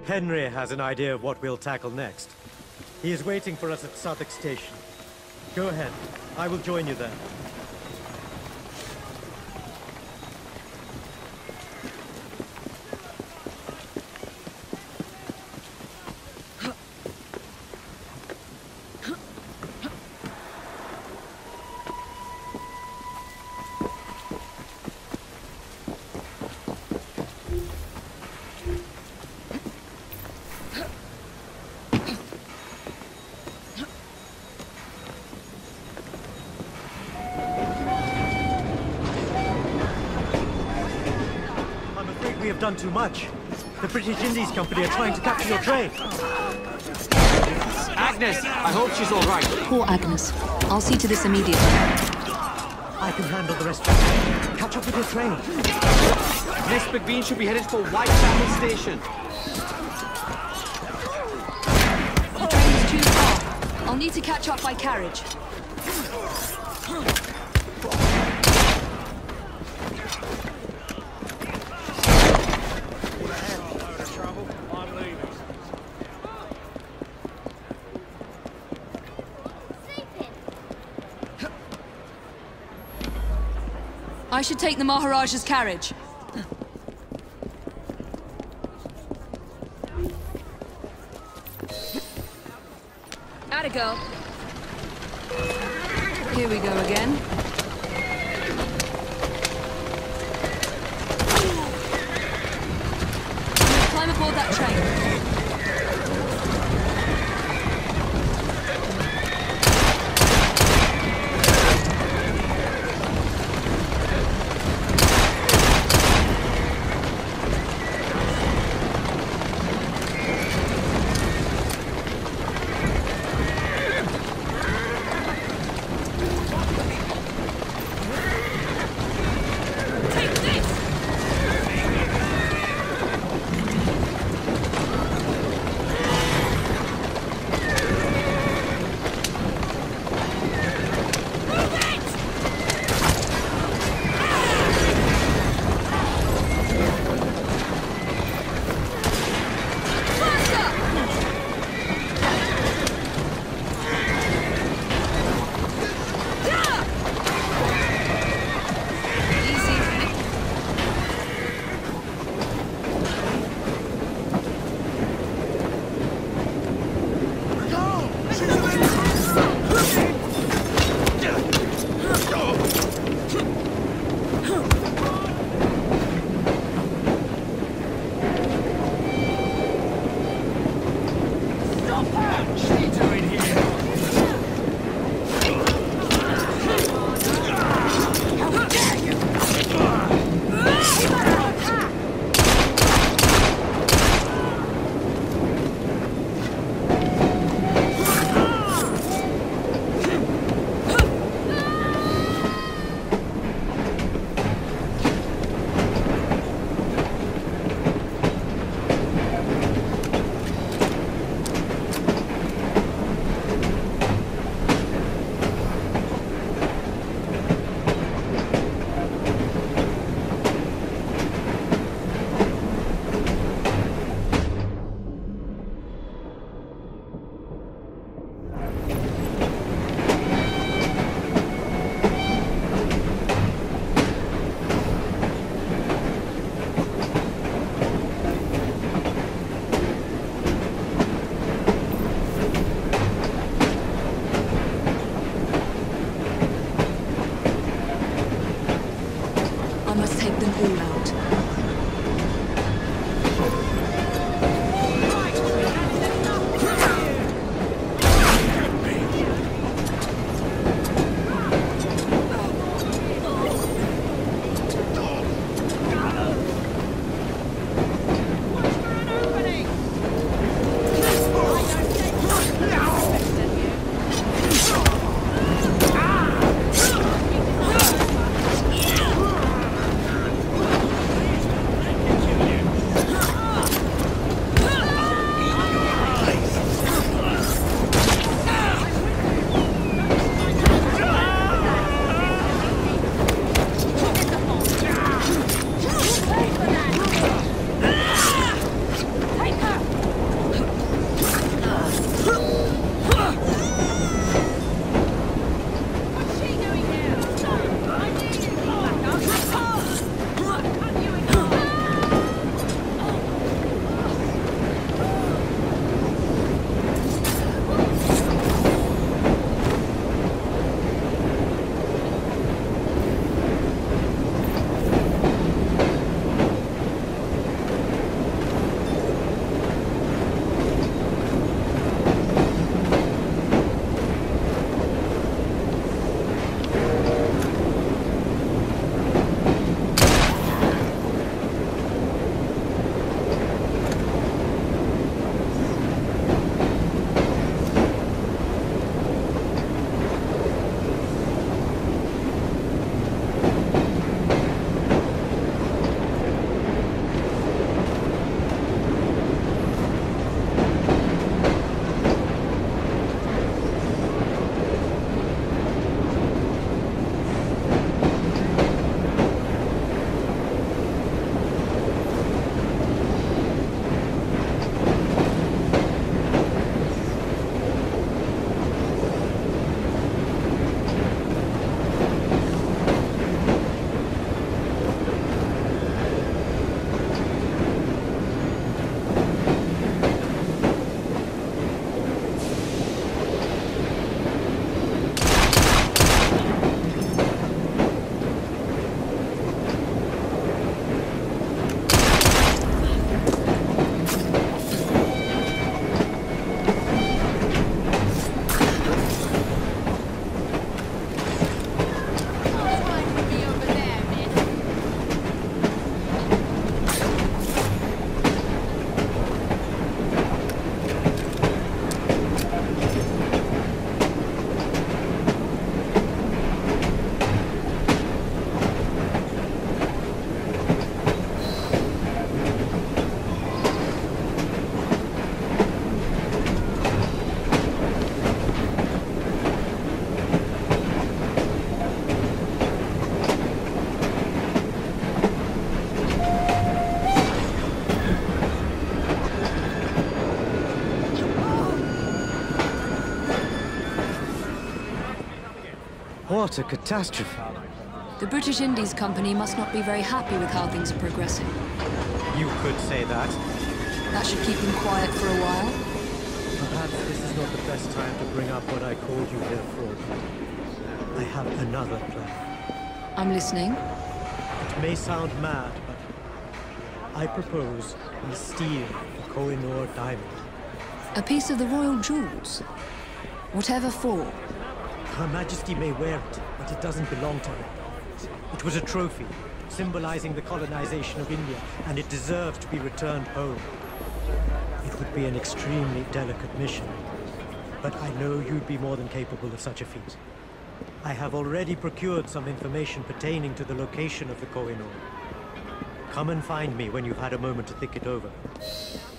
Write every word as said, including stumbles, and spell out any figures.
Henry has an idea of what we'll tackle next. He is waiting for us at Southwark Station. Go ahead. I will join you there. We have done too much. The British Indies Company are trying to capture your train. Agnes, I hope she's all right. Poor Agnes. I'll see to this immediately. I can handle the rest of it. Catch up with your train. Miss McBean should be headed for Whitechapel Station. The train is too far. I'll need to catch up by carriage. I should take the Maharaja's carriage. Atta girl. Here we go again. Climb aboard that train. What a catastrophe. The British Indies Company must not be very happy with how things are progressing. You could say that. That should keep them quiet for a while. Perhaps this is not the best time to bring up what I called you here for. I have another plan. I'm listening. It may sound mad, but I propose we steal the Koh-i-Noor diamond. A piece of the royal jewels. Whatever for. Her Majesty may wear it, but it doesn't belong to her. It was a trophy, symbolizing the colonization of India, and it deserved to be returned home. It would be an extremely delicate mission, but I know you'd be more than capable of such a feat. I have already procured some information pertaining to the location of the Koh-i-Noor. Come and find me when you've had a moment to think it over.